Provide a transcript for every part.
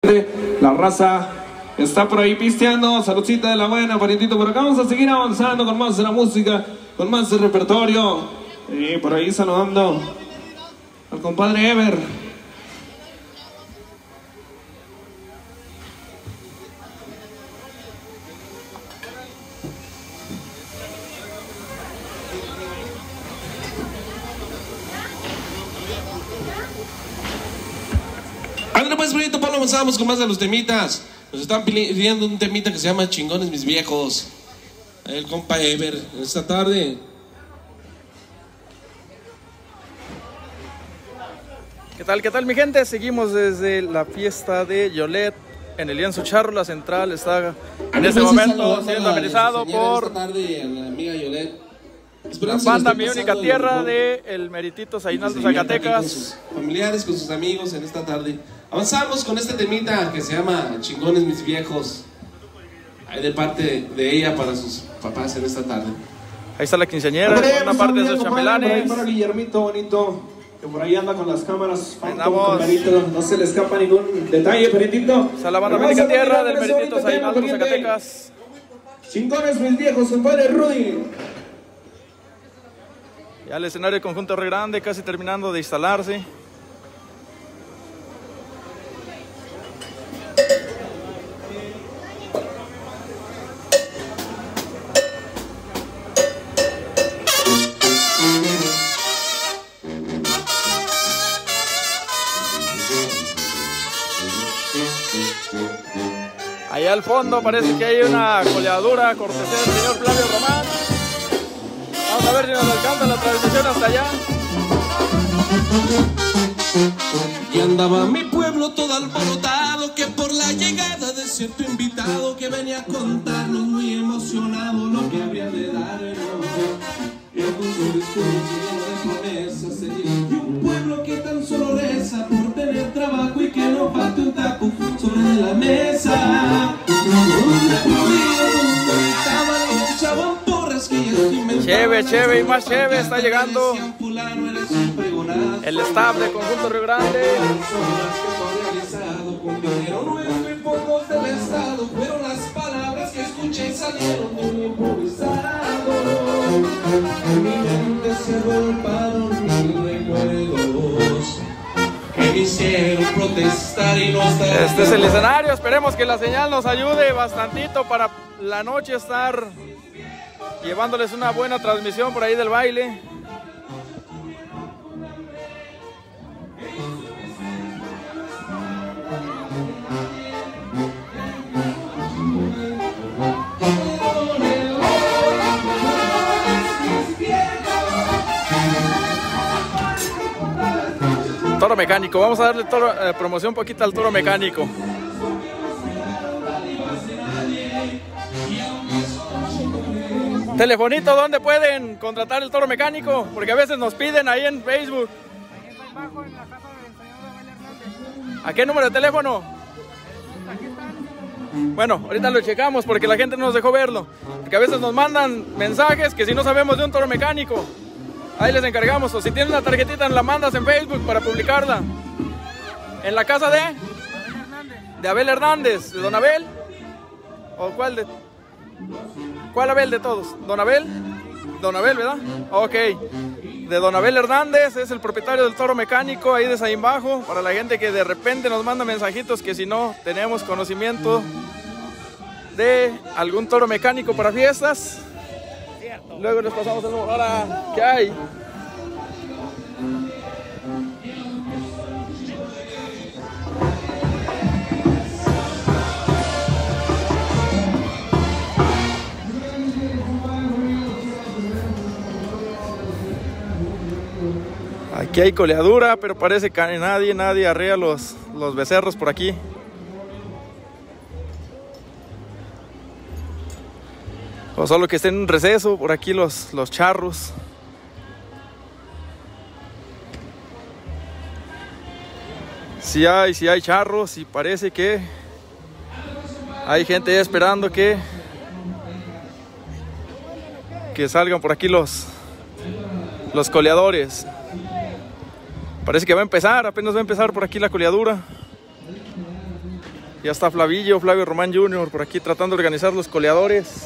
La raza está por ahí pisteando. Saludcita de la buena, parientito por acá. Vamos a seguir avanzando con más de la música, con más del repertorio. Y por ahí saludando al compadre Ever. Ándale pues, bonito Pablo, avanzamos con más de los temitas. Nos están pidiendo un temita que se llama Chingones Mis Viejos. El compa Ever, esta tarde. ¿Qué tal mi gente? Seguimos desde la fiesta de Yolet en el lienzo charro. La central está en este momento siendo amenizado por esta tarde a la amiga Yolet. la banda Mi Única Tierra de el Meritito Zainaldo Zacatecas. Con sus familiares, con sus amigos en esta tarde. Avanzamos con este temita que se llama Chingones Mis Viejos. Ahí de parte de ella para sus papás en esta tarde. Ahí está la quinceañera, una parte de sus chambelanes. Para Guillermito bonito, que por ahí anda con las cámaras. No se le escapa ningún detalle, parientito. Está la banda Mi Única Tierra del Meritito Zainaldo Zacatecas. Chingones Mis Viejos, compadre Rudy. Ya el escenario de Conjunto Río Grande casi terminando de instalarse. Allá al fondo parece que hay una coleadura cortesía del señor Flavio Román. Vamos a ver si nos alcanza la transmisión hasta allá. Y andaba mi pueblo todo alborotado, que por la llegada de cierto invitado que venía a contarnos muy emocionado lo que habría de darnos. Y con su discurso lleno de promesas se dirigió a un pueblo que tan solo reza por tener trabajo y que no falte un taco sobre la mesa. Cheve y más cheve, está llegando el staff de Conjunto Río Grande. Fueron las palabras que escuché y salieron de un improvisado. En mi mente se agolparon mil recuerdos que me hicieron protestar y no estar. Este es el escenario, esperemos que la señal nos ayude bastantito para la noche estar llevándoles una buena transmisión por ahí del baile. Toro mecánico, vamos a darle promoción poquita al toro mecánico. Telefonito, ¿dónde pueden contratar el toro mecánico? Porque a veces nos piden ahí en Facebook. ¿A qué número de teléfono? Bueno, ahorita lo checamos porque la gente no nos dejó verlo. Porque a veces nos mandan mensajes que si no sabemos de un toro mecánico, ahí les encargamos. O si tienen una tarjetita, la mandas en Facebook para publicarla. ¿En la casa de? De Abel Hernández. ¿De Don Abel? ¿O cuál de? ¿Cuál Abel de todos? ¿Don Abel? Don Abel, ¿verdad? Ok. De Don Abel Hernández, es el propietario del toro mecánico ahí de Saín Bajo. Para la gente que de repente nos manda mensajitos que si no tenemos conocimiento de algún toro mecánico para fiestas. Luego les pasamos el número. Ahora, ¿qué hay? Aquí hay coleadura, pero parece que nadie arrea los becerros por aquí. O solo que estén en un receso por aquí los charros. Sí hay charros y parece que hay gente esperando que salgan por aquí los coleadores. Parece que va a empezar, apenas va a empezar por aquí la coleadura. Ya está Flavio Román Jr. por aquí tratando de organizar los coleadores.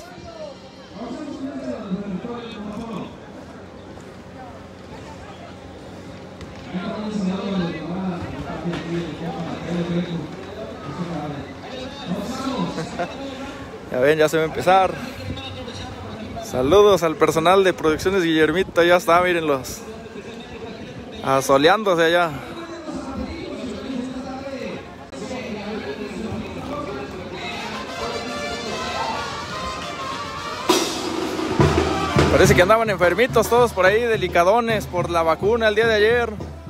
Ya ven, ya se va a empezar. Saludos al personal de Producciones Guillermito. Ya está, mírenlos, asoleándose allá. Parece que andaban enfermitos todos por ahí, delicadones por la vacuna el día de ayer.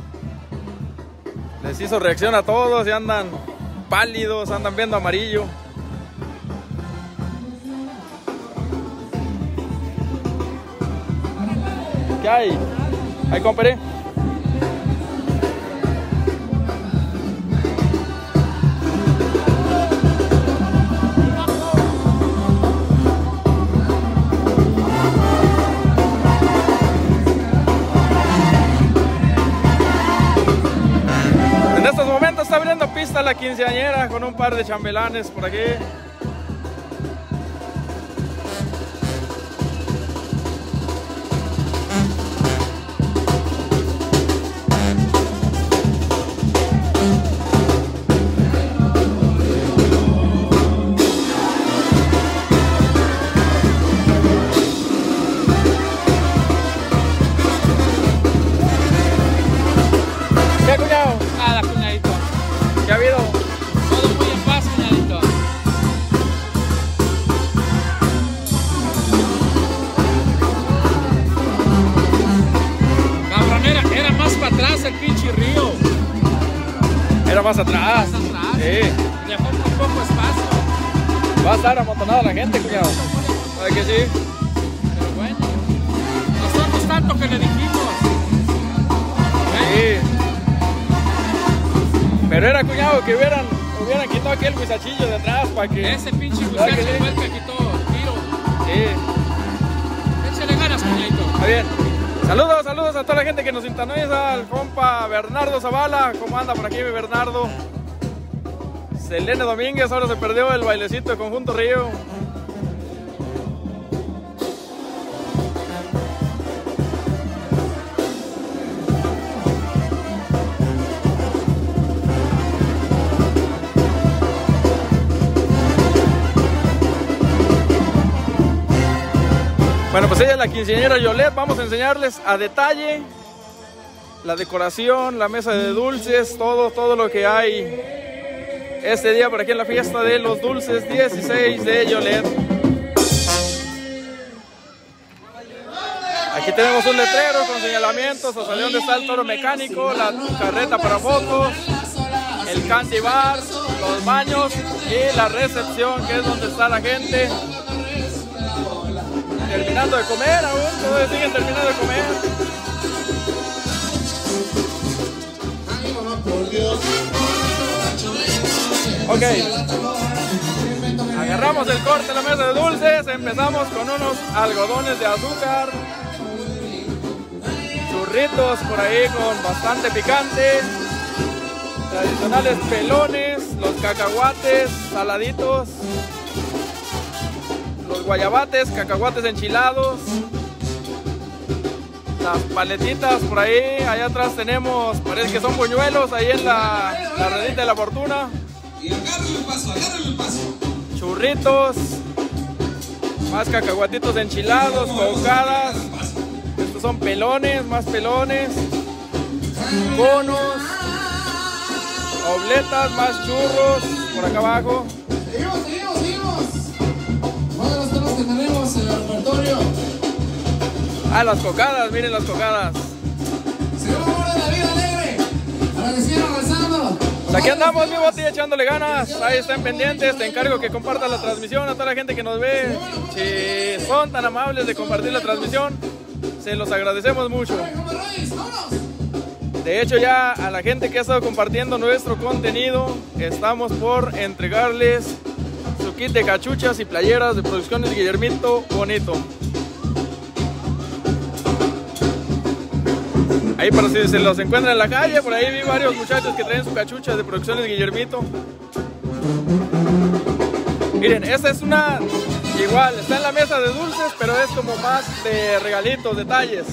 Les hizo reacción a todos y andan pálidos, andan viendo amarillo. ¿Qué hay? Ahí compré. En estos momentos está abriendo pista la quinceañera con un par de chambelanes por aquí. ¿Qué, cuñado? Nada, cuñadito. ¿Qué ha habido? Todo muy en paz, cuñadito. Cabronera, era más para atrás el pinche río. Era más atrás. Más atrás. Sí. Dejó muy poco espacio. Va a estar amontonada la gente, cuñado. ¿Sabe que sí? Pero bueno, nosotros tanto que le dijimos. Sí. Pero era, cuñado, que hubieran quitado aquel guisachillo de atrás para que... Ese pinche ¿Sabe muchacho que sí? fue el que quitó tiro. Sí. Échale ganas, cuñadito. Está bien. Saludos a toda la gente que nos sintoniza, al compa Bernardo Zavala. ¿Cómo anda por aquí mi Bernardo? Selene Domínguez, ahora se perdió el bailecito de Conjunto Río. Bueno, pues ella es la quinceañera Yolet. Vamos a enseñarles a detalle la decoración, la mesa de dulces, todo lo que hay este día por aquí en la fiesta de los dulces 16 de Yolet. Aquí tenemos un letrero con señalamientos hacia dónde está el toro mecánico, la carreta para fotos, el candy bar, los baños y la recepción, que es donde está la gente terminando de comer aún, todos siguen terminando de comer. Ok, agarramos el corte de la mesa de dulces, empezamos con unos algodones de azúcar, churritos por ahí con bastante picante, tradicionales pelones, los cacahuates saladitos, los guayabates, cacahuates enchilados, las paletitas por ahí, allá atrás tenemos, parece que son buñuelos ahí en la ruedita de la fortuna. Y agárrenle el paso. Churritos, más cacahuatitos enchilados, cocadas, estos son pelones, más pelones, conos, obletas, más churros, por acá abajo. Seguimos. Uno de los temas que tenemos en el repertorio. Ah, las cocadas, miren las cocadas. Seguimos de la vida alegre. Para que sigan rezando. Pues aquí andamos, mi Boti, echándole ganas. Ahí estén pendientes, te encargo que compartas la transmisión a toda la gente que nos ve. Si son tan amables de compartir la transmisión, se los agradecemos mucho. De hecho, ya a la gente que ha estado compartiendo nuestro contenido, estamos por entregarles su kit de cachuchas y playeras de Producciones Guillermito Bonito. Ahí para si se los encuentran en la calle, por ahí vi varios muchachos que traen su cachucha de Producciones Guillermito. Miren, esta es una, igual, está en la mesa de dulces, pero es como más de regalitos, detalles.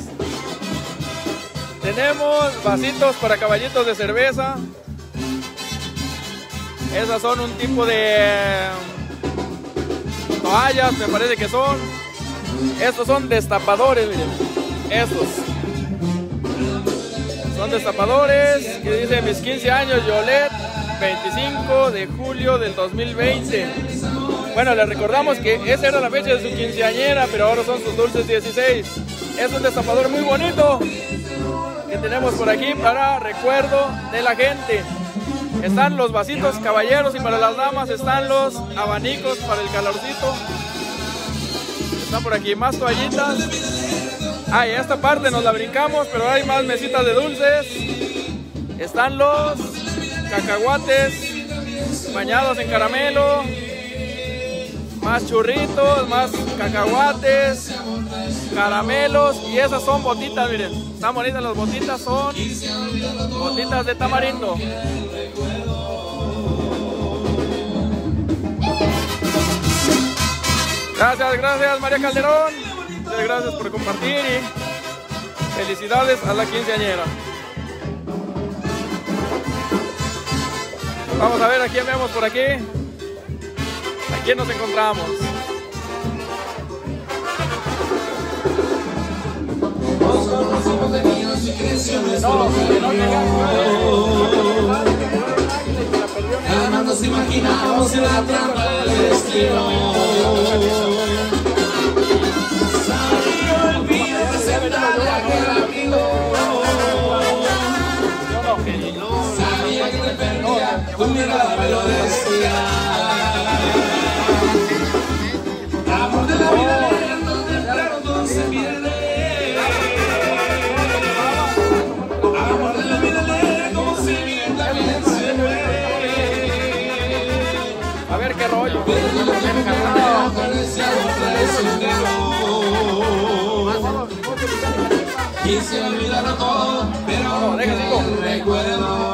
Tenemos vasitos para caballitos de cerveza. Esas son un tipo de toallas, me parece que son. Estos son destapadores, miren. Estos son destapadores que dice mis 15 años, Yolet, 25 de julio del 2020. Bueno, les recordamos que esa era la fecha de su quinceañera, pero ahora son sus dulces 16. Es un destapador muy bonito que tenemos por aquí para recuerdo de la gente. Están los vasitos caballeros y para las damas están los abanicos para el calorcito. Están por aquí más toallitas. Ah, y esta parte nos la brincamos, pero hay más mesitas de dulces. Están los cacahuates bañados en caramelo. Más churritos, más cacahuates, caramelos. Y esas son botitas, miren. Están bonitas las botitas, son botitas de tamarindo. Gracias María Calderón. Muchas gracias por compartir y felicidades a la quinceañera. Vamos a ver a quién vemos por aquí. ¿A quién nos encontramos? Jamás nos imaginamos en la trampa del destino. Salió el vino presentable a aquel amigo. Sabía que te perdía, tu mirada me lo decía. Amor de la vida lento, temprano todo se pierde. Amor de la vida lento, como se vive también se muere. A ver qué rollo. Quise olvidarlo todo, pero no recuerdo.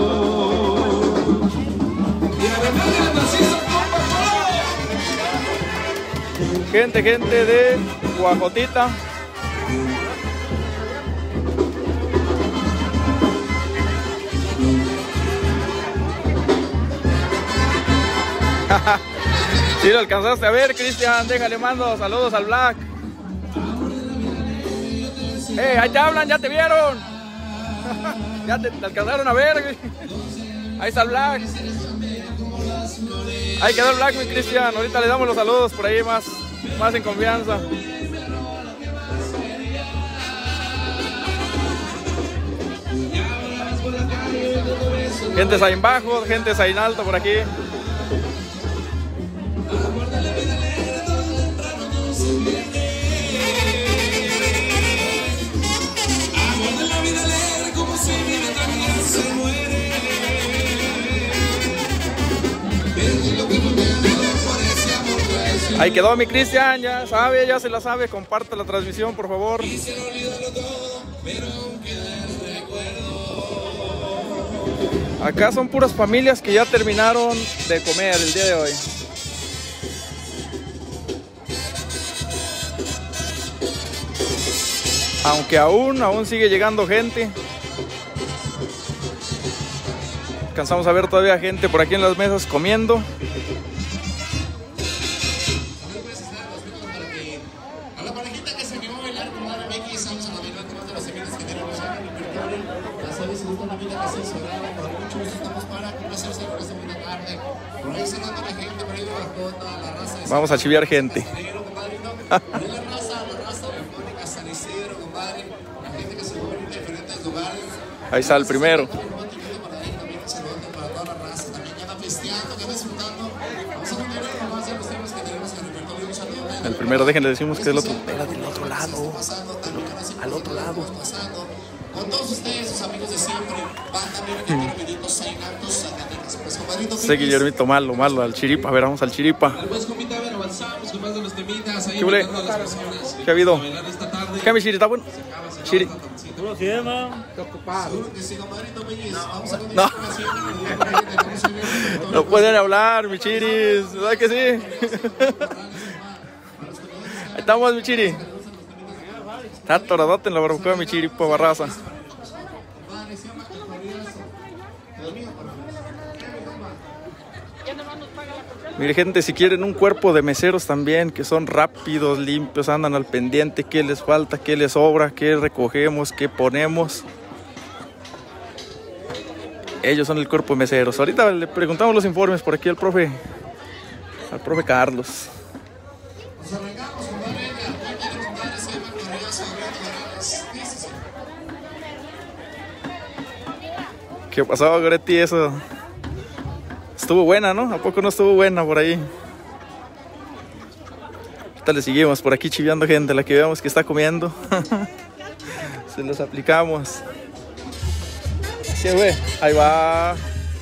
Gente de Guajotita. Si lo alcanzaste a ver, Cristian, déjale mando saludos al Black. Ahí te hablan, ya te vieron. Ya te alcanzaron a ver. Ahí está el Black. Ahí quedó el Black, mi Cristian. Ahorita le damos los saludos por ahí más en confianza. Gente ahí en bajo, gente ahí en alto por aquí. Ahí quedó mi Cristian, ya sabe, ya se la sabe, comparte la transmisión por favor. Acá son puras familias que ya terminaron de comer el día de hoy. Aunque aún sigue llegando gente. Alcanzamos a ver todavía gente por aquí en las mesas comiendo. A la parejita que se animó a bailar con Madre Becky, estamos a la mitad tomando las semillas que tenemos en el repertorio. Ya sabes, si gusta una vida que se sobraba, por mucho gusto estamos para complacerse con esta buena tarde. Por ahí saludando a la gente, por ahí de Bajota, la raza de Vamos a chiviar gente. la raza eufórica, San Isidro, compadre. La gente que se mueve en diferentes lugares. Ahí está el primero. El primero, déjenle decimos que es el otro. Era del otro lado. Al otro lado. Con todos ustedes, sus amigos de siempre, van también rapidito, Sainatos, pues compadrito. Sí, Guillermito, malo, al Chiripa. A ver, vamos al Chiripa. Pues compita, a ver, avanzamos con más de los temitas. Ahí ¿Qué huele? invitando a las personas ¿Qué ha habido? a bailar esta tarde. ¿Qué ha mi Chiri? ¿Está bueno? Chiri. ¿Cómo se llama? Seguro que sí, compadrito Pellis. Vamos a No. No pueden hablar, mi chiris, ¿verdad que sí? Ahí estamos, mi chiri. Está atoradote en la barbacoa, mi chiri, por barraza. Mire, gente, si quieren un cuerpo de meseros también, que son rápidos, limpios, andan al pendiente, qué les falta, qué les sobra, qué recogemos, qué ponemos. Ellos son el cuerpo de meseros. Ahorita le preguntamos los informes por aquí al profe Carlos. ¿Qué pasó, Goretti? Eso estuvo buena, ¿no? ¿A poco no estuvo buena por ahí? Ahorita le seguimos por aquí chiviando gente, la que veamos que está comiendo. Se los aplicamos. ¿Qué güey? Ahí va.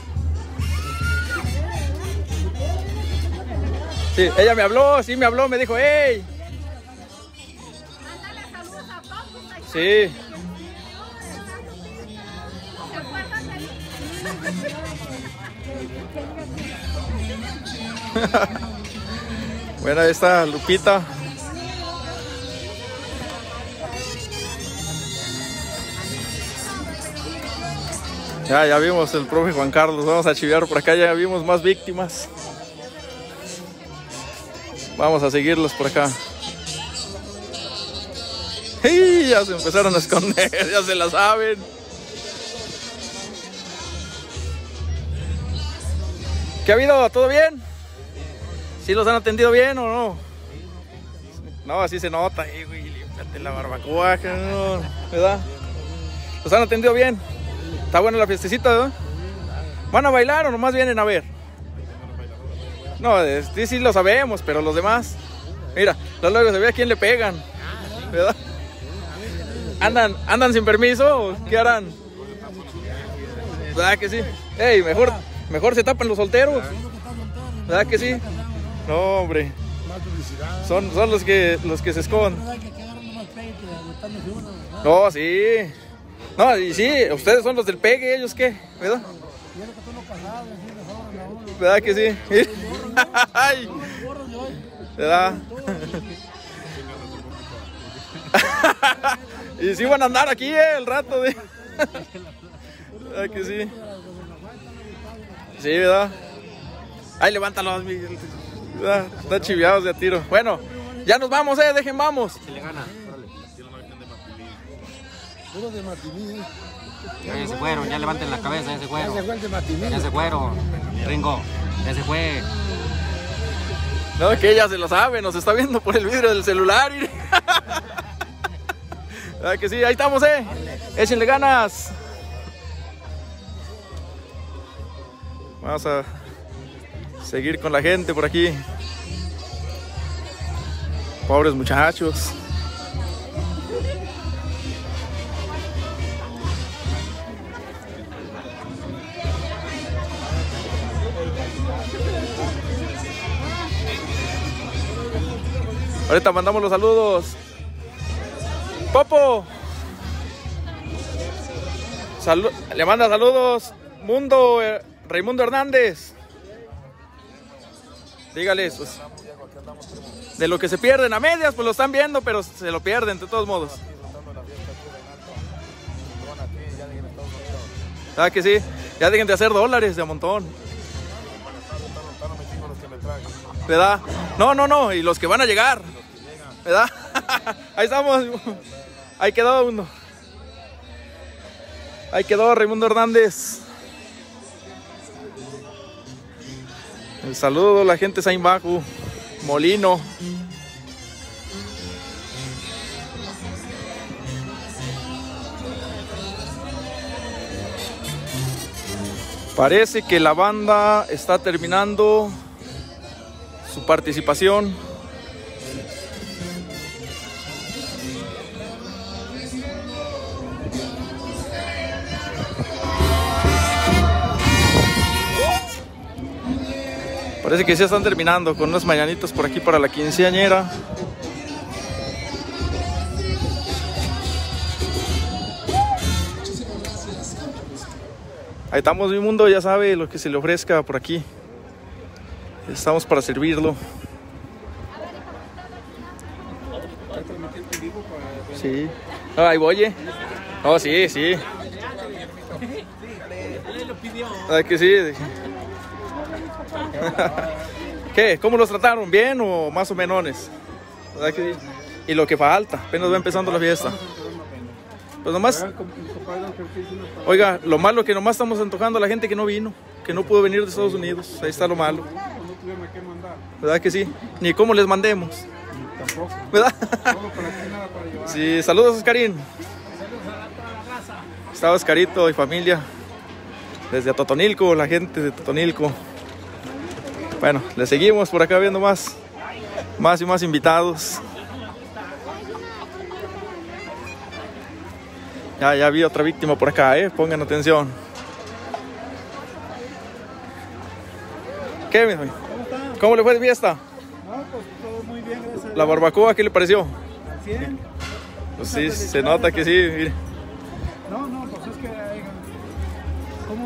Sí, ella me habló, sí me habló, me dijo, ¡hey! Sí. Bueno, ahí está Lupita. Ya vimos el profe Juan Carlos. Vamos a chiviar por acá, ya vimos más víctimas. Vamos a seguirlos por acá. ¡Y! Ya se empezaron a esconder, ya se la saben. ¿Qué ha habido? ¿Todo bien? ¿Sí los han atendido bien o no? No, así se nota. Güey, límpiate la barbacoa, ¿verdad? ¿Los han atendido bien? Está buena la fiestecita, ¿verdad? ¿Van a bailar o nomás vienen a ver? No, sí lo sabemos, pero los demás... Mira, luego se ve a quién le pegan, ¿verdad? ¿Andan sin permiso o qué harán? ¿Verdad que sí? Ey, mejor se tapan los solteros. ¿Verdad que sí? No, hombre. Son los que se esconden. No, sí. No, y sí, ustedes son los del pegue, ¿ellos qué? ¿Verdad? ¿Verdad que sí? ¿Verdad? Y sí van a andar aquí el rato de... ¿Verdad que sí? Sí, ¿verdad? Ahí levántalos, Miguel. Están chiviados de a tiro. Bueno, ya nos vamos, dejen vamos. Se le gana. Puro de Martiní. Ya se fueron, ya levanten la cabeza, ya se fueron. Ya se fue el de Martiní. Ya se fueron, Ringo, ya se fue. No, que ella se lo sabe, nos está viendo por el vidrio del celular. ¿Verdad que sí? Ahí estamos, échenle ganas. Vamos a seguir con la gente por aquí. Pobres muchachos. Ahorita mandamos los saludos. Popo. Le manda saludos Raimundo Hernández. Dígales, pues, de lo que se pierden a medias, pues lo están viendo, pero se lo pierden de todos modos. ¿Verdad que sí? Ya dejen de hacer dólares de a montón. ¿Verdad? No, y los que van a llegar. ¿Verdad? Ahí estamos. Ahí quedó uno. Ahí quedó Raimundo Hernández. El saludo a la gente Sain Bajo, Molino. Parece que la banda está terminando su participación. Parece que ya están terminando con unas mañanitas por aquí para la quinceañera. Ahí estamos, mi mundo, ya sabe lo que se le ofrezca por aquí. Estamos para servirlo. Sí. Ahí voy, Oh, sí, sí. ¿Verdad que sí? ¿Qué? ¿Cómo los trataron? ¿Bien o más o menos? ¿Verdad que sí? Y lo que falta, apenas va empezando la fiesta. Pues nomás. Oiga, lo malo que nomás estamos antojando a la gente que no vino, que no pudo venir de Estados Unidos. Ahí está lo malo. ¿Verdad que sí? Ni cómo les mandemos. ¿Verdad? Sí, saludos, Oscarín. Está Oscarito y familia desde Totonilco, la gente de Totonilco. Bueno, le seguimos por acá viendo más y más invitados. Ya vi otra víctima por acá, pongan atención. ¿Qué, mi amigo? ¿Cómo le fue de fiesta? No, pues todo muy bien, gracias a Dios. ¿La barbacoa qué le pareció? 100. Pues sí, se nota que sí, mire. No, pues es que como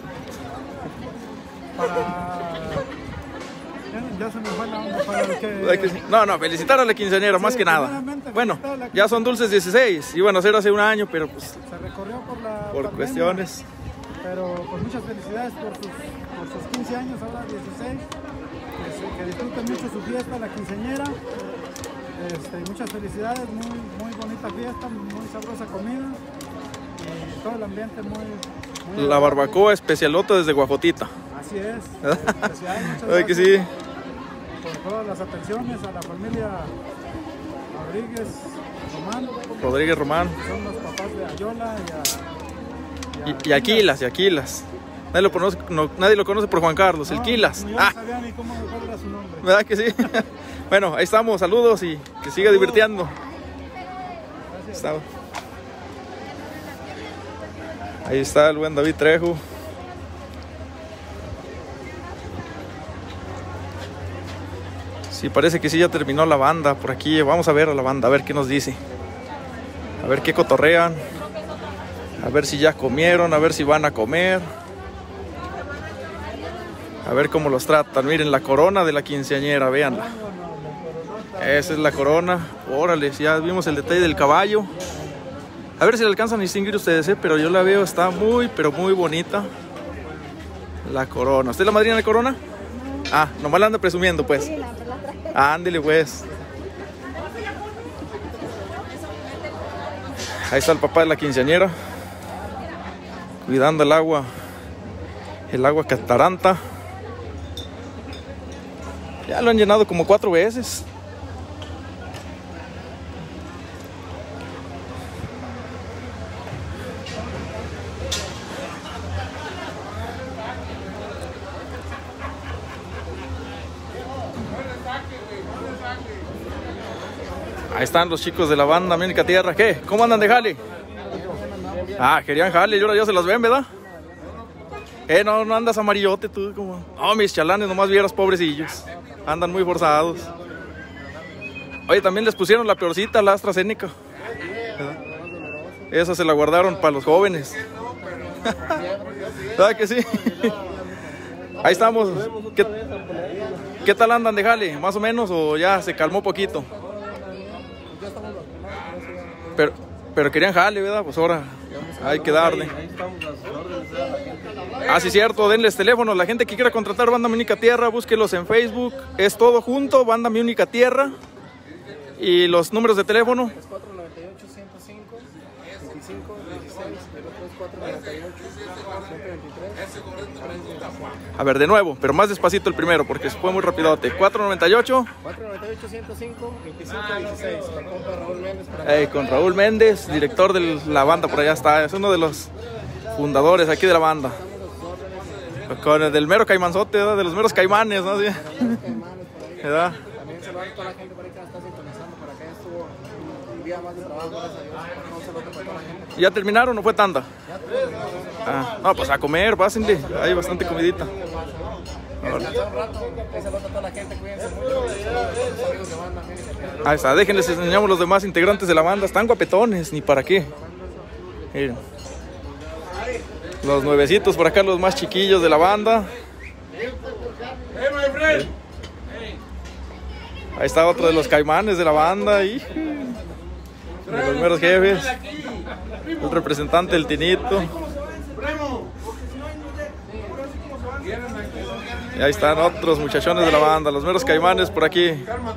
para... Ya se me fue la onda para el que... No, felicitar a la quinceañera, sí, más que nada. Bueno, ya son dulces 16, iban a ser hace un año, pero pues... Se recorrió por pandemia, cuestiones. Pero pues muchas felicidades por sus 15 años, ahora 16. Que disfruten mucho su fiesta, la quinceañera. Muchas felicidades, muy bonita fiesta, muy sabrosa comida. Y todo el ambiente muy la barbacoa especialota desde Guajotita. Así es. Especial, muchas gracias. Que sí. Por todas las atenciones a la familia Rodríguez Román. Son los papás de Ayola y Aquilas. Nadie lo conoce por Juan Carlos, el Quilas. Yo no sabía ni cuál era su nombre. ¿Verdad que sí? Bueno, ahí estamos, saludos y que siga divirtiendo. Ahí está el buen David Trejo. Sí, parece que sí ya terminó la banda por aquí. Vamos a ver a la banda, a ver qué nos dice. A ver qué cotorrean. A ver si ya comieron, a ver si van a comer. A ver cómo los tratan. Miren la corona de la quinceañera, véanla. Esa es la corona. Órale, ya vimos el detalle del caballo. A ver si la alcanzan a distinguir ustedes, pero yo la veo, está pero muy bonita. La corona. ¿Usted es la madrina de corona? Ah, nomás la anda presumiendo, pues. Ándele, pues. Ahí está el papá de la quinceañera, cuidando el agua que ataranta. Ya lo han llenado como 4 veces. Ahí están los chicos de la banda Múnica Tierra. ¿Qué? ¿Cómo andan de jale? Ah, querían jale y ahora ya se las ven, ¿verdad? No andas amarillote tú, como... Oh, mis chalanes, nomás vieras, pobrecillos. Andan muy forzados. Oye, también les pusieron la peorcita, la AstraZeneca. Esa se la guardaron para los jóvenes. ¿Sabes que sí? Ahí estamos. ¿Qué tal andan de jale? ¿Más o menos o ya se calmó poquito? Pero querían jale, ¿verdad? Pues ahora hay que darle. Ah, sí, cierto, denles teléfonos. La gente que quiera contratar Banda Múnica Tierra, búsquelos en Facebook. Es todo junto, Banda Múnica Tierra. Y los números de teléfono. 498-105-25-16. A ver, de nuevo, pero más despacito el primero, porque se fue muy rapidote. 498. 498-105-25-16. Con Raúl Méndez, director de la banda, por allá está. Es uno de los fundadores aquí de la banda. Con el del mero caimanzote, ¿verdad? De los meros caimanes, ¿no? Sí. ¿Verdad? También se lo dan toda la gente por ahí que está sintonizando por acá. Estuvo un día más de trabajo, gracias a Dios. No se lo toca toda la gente. ¿Ya terminaron o fue tanda? No, pues a comer, pásenle. Hay bastante comidita. Ahí está, déjenles enseñamos los demás integrantes de la banda. Están guapetones, ni para qué. Miren. Los nuevecitos por acá, los más chiquillos de la banda. Ahí está otro de los caimanes de la banda y de los meros jefes. El representante del Tinito. Y ahí están otros muchachones de la banda, los meros caimanes por aquí.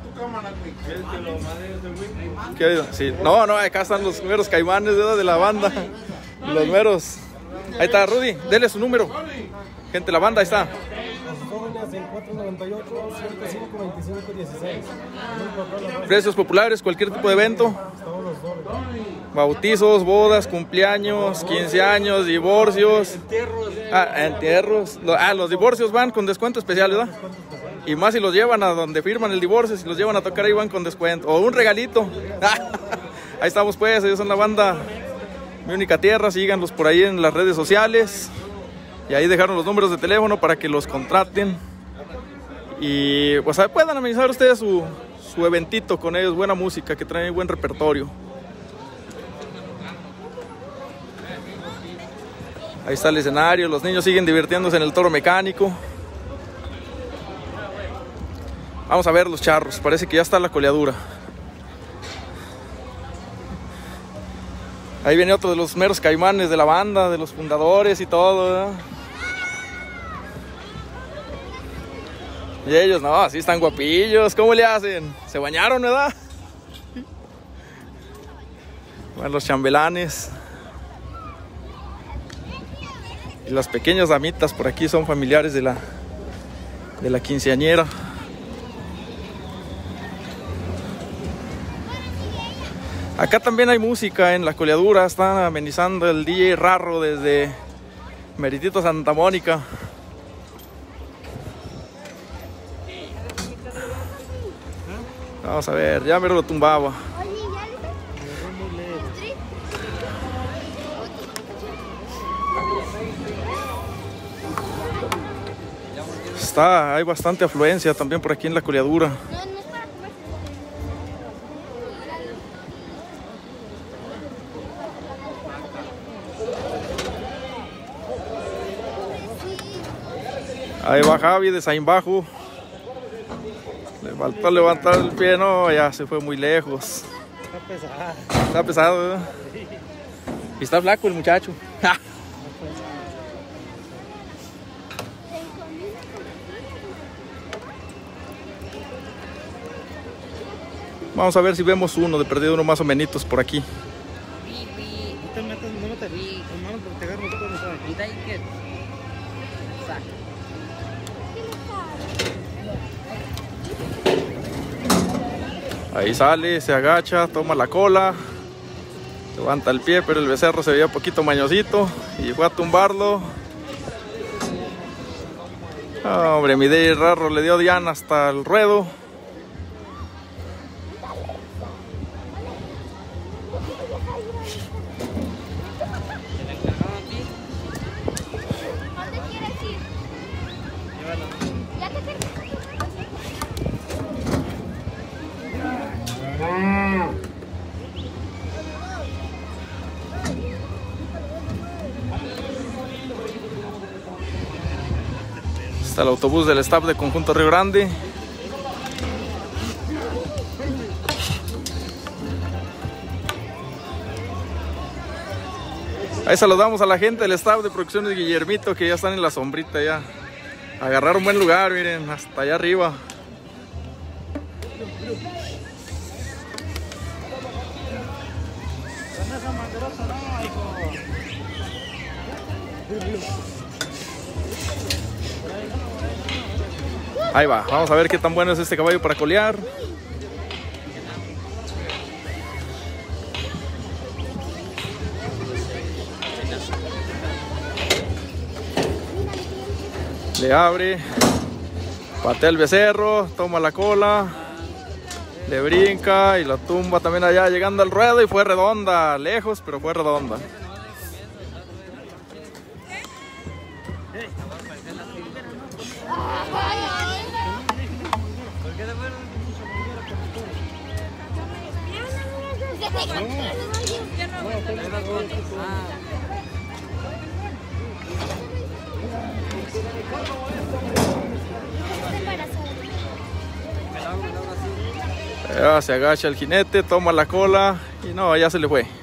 ¿Qué? Sí. No, acá están los meros caimanes de la banda. Los meros. Ahí está Rudy, dele su número. Gente, la banda, ahí está. Precios populares, cualquier tipo de evento. Bautizos, bodas, cumpleaños, 15 años, divorcios. Entierros. Los divorcios van con descuento especial, ¿verdad? Y más si los llevan a donde firman el divorcio, si los llevan a tocar ahí van con descuento. O un regalito. Ahí estamos pues, ellos son la banda Mi Única Tierra, síganlos por ahí en las redes sociales. Y ahí dejaron los números de teléfono para que los contraten. Y pues puedan amenizar ustedes su eventito con ellos, buena música, que traen buen repertorio. Ahí está el escenario, los niños siguen divirtiéndose en el toro mecánico. Vamos a ver los charros, parece que ya está la coleadura. Ahí viene otro de los meros caimanes de la banda, de los fundadores y todo, ¿verdad? Y ellos, no, así están guapillos, ¿cómo le hacen? ¿Se bañaron, verdad? Bueno, los chambelanes. Y las pequeñas damitas por aquí son familiares de la quinceañera. Acá también hay música en la coleadura, están amenizando el DJ Rarro desde Meritito Santa Mónica. Vamos a ver, ya me lo tumbaba. Hay bastante afluencia también por aquí en la coleadura. Ahí va Javi de Saín Bajo. Le faltó levantar el pie, no, ya se fue muy lejos. Está pesado, ¿verdad? Y está flaco el muchacho. Vamos a ver si vemos uno de perdido, uno más o menos por aquí. Ahí sale, se agacha, toma la cola, levanta el pie, pero el becerro se veía un poquito mañosito y fue a tumbarlo. Hombre, mi DJ Rarro le dio diana hasta el ruedo. Está el autobús del staff de Conjunto Río Grande. Ahí saludamos a la gente del staff de Producciones Guillermito, que ya están en la sombrita ya. Agarraron buen lugar, miren, hasta allá arriba. Ahí va, vamos a ver qué tan bueno es este caballo para colear. Le abre, patea el becerro, toma la cola, le brinca y la tumba también allá llegando al ruedo y fue redonda, lejos pero fue redonda. Ya se agacha el jinete, toma la cola y no, ya se le fue.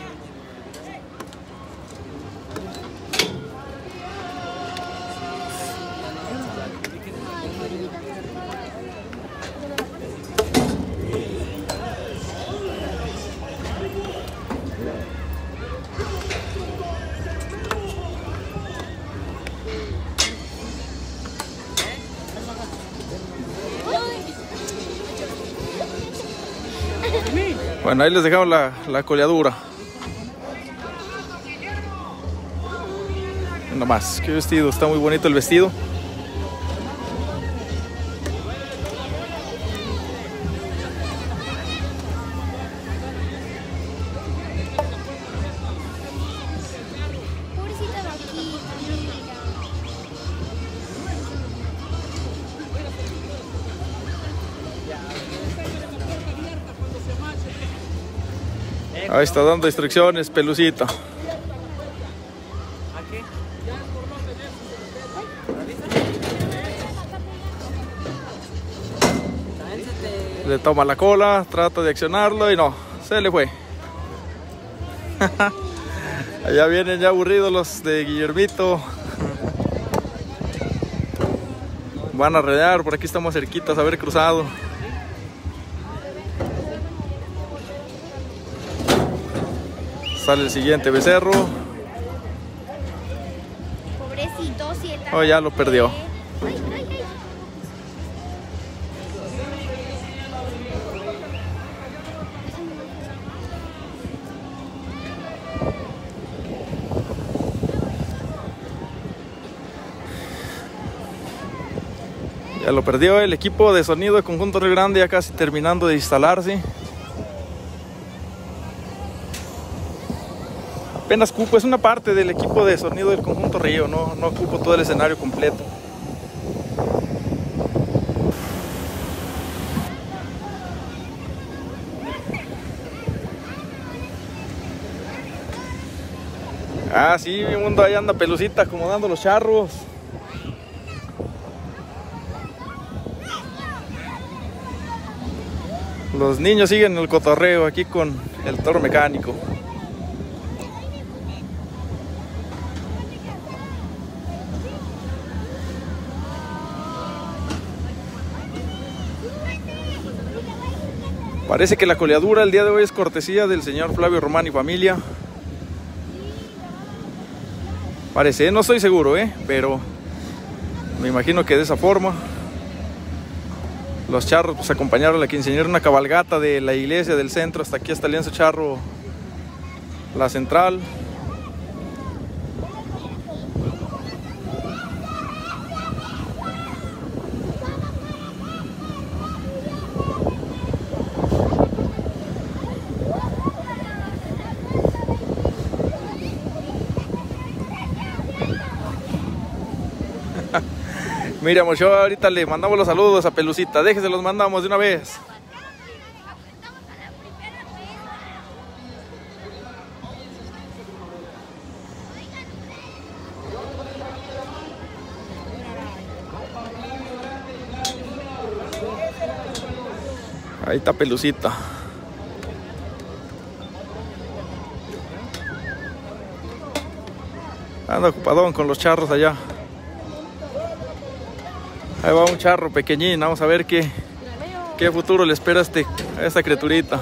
Bueno, ahí les dejamos la coleadura. Nada más, qué vestido, está muy bonito el vestido. Pobrecita vaquita, mira. Ahí está dando instrucciones, Pelucita. Le toma la cola, trata de accionarlo y no, se le fue. Allá vienen ya aburridos los de Guillermito. Van a arrear, por aquí estamos cerquitas, haber cruzado. Sale el siguiente becerro. Pobrecito, si está. Oh, ya lo perdió. Ay, ay, ay. Ya lo perdió el equipo de sonido de Conjunto Río Grande, ya casi terminando de instalarse. Apenas cupo, es una parte del equipo de sonido del Conjunto Río, no ocupo todo el escenario completo. Ah, sí, mi mundo, ahí anda Pelucita acomodando los charros. Los niños siguen el cotorreo aquí con el toro mecánico. Parece que la coleadura el día de hoy es cortesía del señor Flavio Román y familia. Parece, no estoy seguro, pero me imagino que de esa forma. Los charros pues acompañaron a la quinceañera, una cabalgata de la iglesia del centro hasta aquí, hasta el lienzo charro, la central. Mira, Mocho, ahorita le mandamos los saludos a Pelucita. Déjese, los mandamos de una vez. Ahí está Pelucita. Anda ocupadón con los charros allá. Ahí va un charro pequeñín, vamos a ver qué futuro le espera a esta criaturita.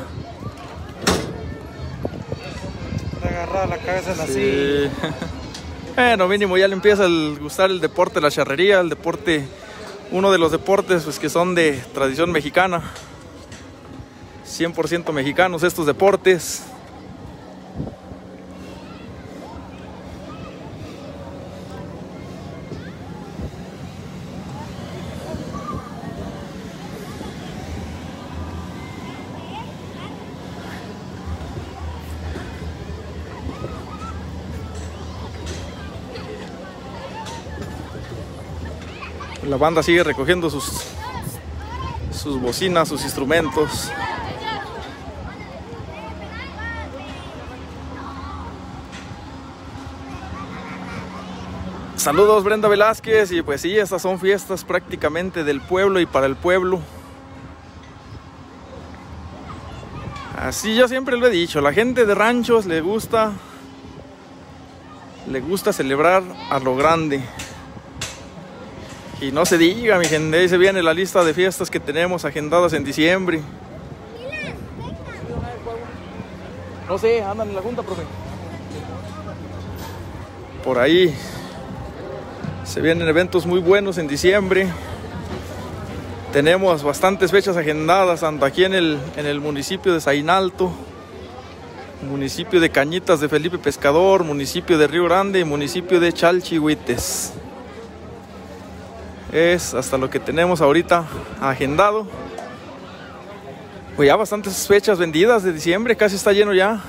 Agarrada la cabeza así. Sí. Bueno, mínimo ya le empieza a gustar el deporte, la charrería, el deporte, uno de los deportes pues, que son de tradición mexicana. 100% mexicanos estos deportes. La banda sigue recogiendo sus bocinas, sus instrumentos. Saludos, Brenda Velázquez. Y pues sí, estas son fiestas prácticamente del pueblo y para el pueblo. Así yo siempre lo he dicho, la gente de ranchos le gusta celebrar a lo grande. Y no se diga, mi gente, ahí se viene la lista de fiestas que tenemos agendadas en diciembre. No sé, andan en la junta, profe. Por ahí se vienen eventos muy buenos en diciembre. Tenemos bastantes fechas agendadas, tanto aquí en el municipio de Zainalto, municipio de Cañitas de Felipe Pescador, municipio de Río Grande y municipio de Chalchihuites. Es hasta lo que tenemos ahorita agendado. Pues ya bastantes fechas vendidas de diciembre, casi está lleno ya.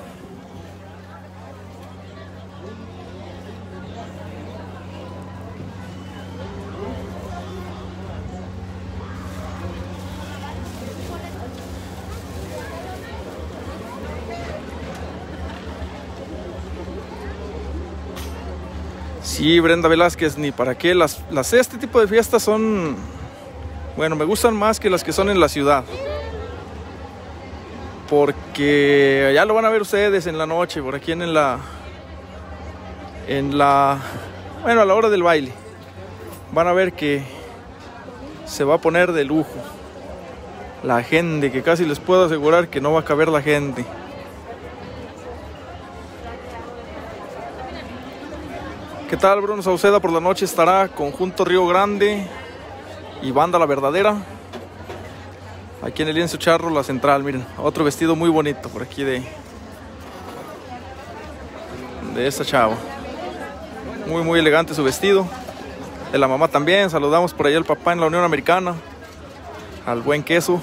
Sí, Brenda Velázquez, ni para qué. Este tipo de fiestas son, bueno, me gustan más que las que son en la ciudad. Porque ya lo van a ver ustedes en la noche, por aquí bueno, a la hora del baile. Van a ver que se va a poner de lujo la gente, que casi les puedo asegurar que no va a caber la gente. ¿Qué tal? Bruno Sauceda por la noche estará Conjunto Río Grande y Banda La Verdadera. Aquí en el lienzo charro, la central, miren, otro vestido muy bonito por aquí de esta chava. Muy, muy elegante su vestido. De la mamá también, saludamos por ahí al papá en la Unión Americana, al buen queso.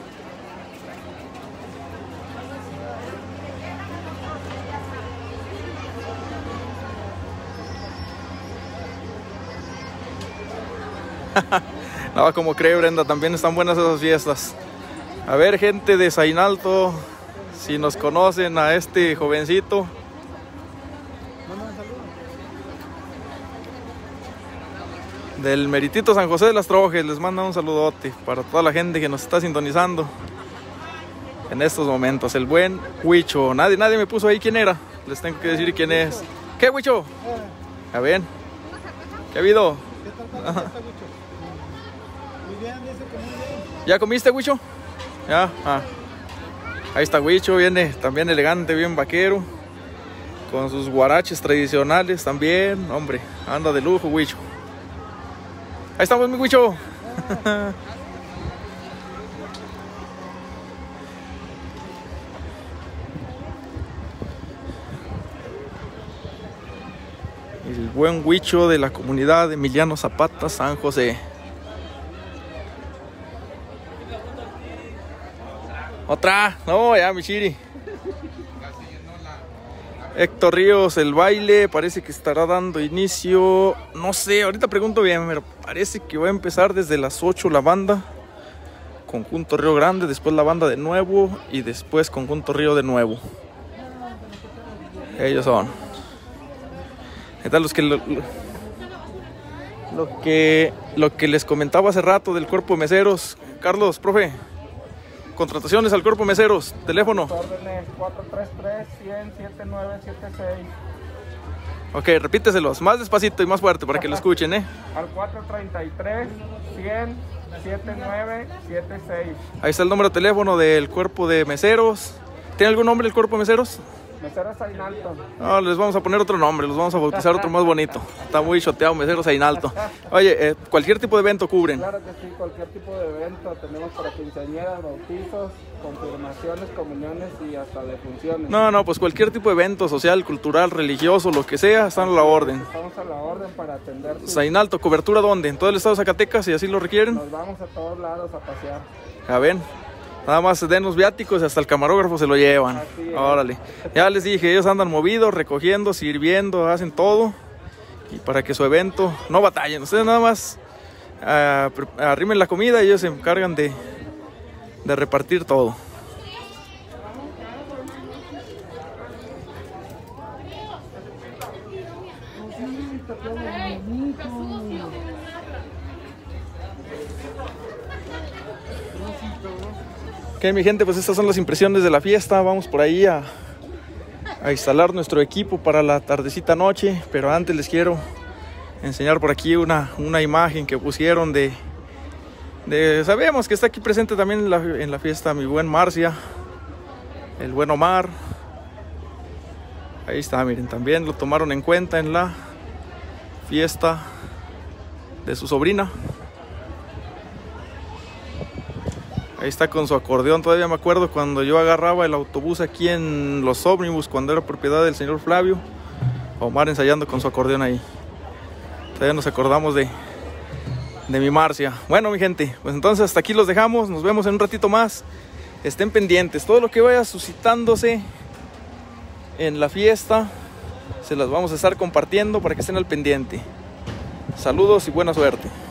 No, como cree Brenda, también están buenas esas fiestas. A ver, gente de Zainalto, si nos conocen a este jovencito. Del Meritito San José de las Trojes, les manda un saludote para toda la gente que nos está sintonizando en estos momentos. El buen Huicho, nadie me puso ahí quién era, les tengo que decir quién es. ¿Qué, Huicho? A ver, ¿qué ha habido? ¿Ya comiste, Huicho? Ya, ahí está Huicho, viene también elegante, bien vaquero, con sus guaraches tradicionales también, hombre, anda de lujo Huicho. Ahí estamos, mi Huicho. El buen Huicho de la comunidad de Emiliano Zapata, San José. Otra, no, ya mi chiri. Héctor Ríos, el baile parece que estará dando inicio, no sé, ahorita pregunto bien, pero parece que va a empezar desde las 8 la banda, Conjunto Río Grande, después la banda de nuevo y después Conjunto Río de nuevo. Ellos son. ¿Qué tal lo que les comentaba hace rato del cuerpo de meseros? Carlos, profe. Contrataciones al cuerpo meseros, teléfono. Órdenes 433-100-7976. Ok, repíteselos, más despacito y más fuerte para que lo escuchen, Al 433-100-7976. Ahí está el número de teléfono del cuerpo de meseros. ¿Tiene algún nombre el cuerpo de meseros? Meseros Zainalto. No, les vamos a poner otro nombre, los vamos a bautizar otro más bonito. Está muy choteado, Meseros Zainalto. Oye, cualquier tipo de evento cubren. Claro que sí, cualquier tipo de evento. Tenemos para quinceañeras, bautizos, confirmaciones, comuniones y hasta defunciones. No, pues cualquier tipo de evento social, cultural, religioso, lo que sea, están a la orden. Estamos a la orden para atender. Zainalto, ¿cobertura dónde? ¿En todo el estado de Zacatecas, si así lo requieren? Nos vamos a todos lados a pasear. A ver. Nada más denos viáticos y hasta el camarógrafo se lo llevan. Órale. Ya les dije, ellos andan movidos, recogiendo, sirviendo, hacen todo. Y para que su evento no batallen. Ustedes nada más arrimen la comida y ellos se encargan de repartir todo. Ok, mi gente, pues estas son las impresiones de la fiesta. Vamos por ahí a instalar nuestro equipo para la tardecita noche, pero antes les quiero enseñar por aquí una imagen que pusieron de sabemos que está aquí presente también en la fiesta mi buen Marcia, el buen Omar. Ahí está, miren, también lo tomaron en cuenta en la fiesta de su sobrina. Ahí está con su acordeón. Todavía me acuerdo cuando yo agarraba el autobús aquí en los ómnibus, cuando era propiedad del señor Flavio. Omar ensayando con su acordeón ahí. Todavía nos acordamos de mi Marcia. Bueno, mi gente, pues entonces hasta aquí los dejamos. Nos vemos en un ratito más. Estén pendientes. Todo lo que vaya suscitándose en la fiesta se las vamos a estar compartiendo para que estén al pendiente. Saludos y buena suerte.